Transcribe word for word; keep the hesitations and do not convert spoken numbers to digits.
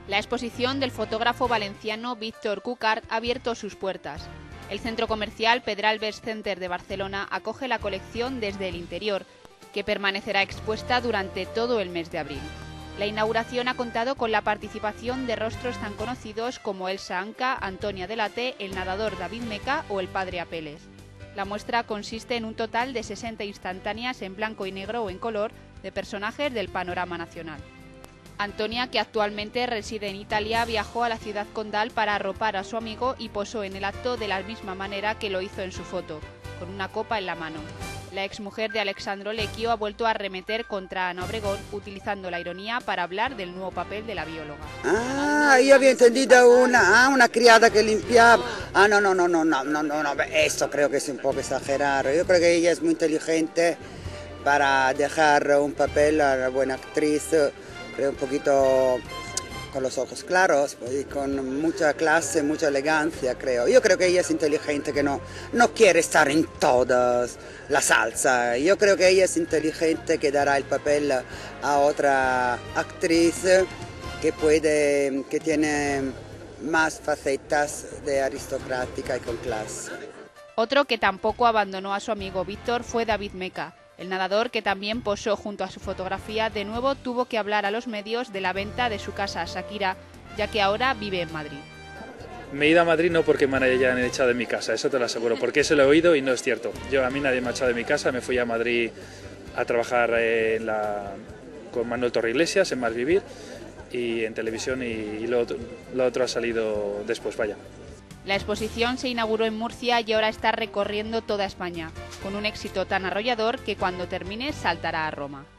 La exposición del fotógrafo valenciano Víctor Cucart ha abierto sus puertas. El centro comercial Pedralbes Center de Barcelona acoge la colección desde el interior, que permanecerá expuesta durante todo el mes de abril. La inauguración ha contado con la participación de rostros tan conocidos como Elsa Anca, Antonia Delate, el nadador David Meca o el padre Apeles. La muestra consiste en un total de sesenta instantáneas en blanco y negro o en color de personajes del panorama nacional. Antonia, que actualmente reside en Italia, viajó a la ciudad condal para arropar a su amigo y posó en el acto de la misma manera que lo hizo en su foto, con una copa en la mano. La exmujer de Alexandro Lecchio ha vuelto a arremeter contra Ana Obregón utilizando la ironía para hablar del nuevo papel de la bióloga. Ah, yo había entendido una, ah, una criada que limpiaba. Ah, no, no, no, no, no, no, no, no, eso creo que es un poco exagerado. Yo creo que ella es muy inteligente para dejar un papel a la buena actriz, creo un poquito con los ojos claros y con mucha clase, mucha elegancia, creo. Yo creo que ella es inteligente, que no, no quiere estar en todas la salsa. Yo creo que ella es inteligente, que dará el papel a otra actriz que puede, que tiene más facetas de aristocrática y con clase. Otro que tampoco abandonó a su amigo Víctor fue David Meca. El nadador, que también posó junto a su fotografía, de nuevo tuvo que hablar a los medios de la venta de su casa a Shakira, ya que ahora vive en Madrid. Me he ido a Madrid no porque me hayan echado de mi casa, eso te lo aseguro, porque eso lo he oído y no es cierto. Yo, a mí nadie me ha echado de mi casa, me fui a Madrid a trabajar en la, con Manuel Torreiglesias en Más Vivir y en televisión, y, y lo, otro, lo otro ha salido después, vaya. La exposición se inauguró en Murcia y ahora está recorriendo toda España, con un éxito tan arrollador que cuando termine saltará a Roma.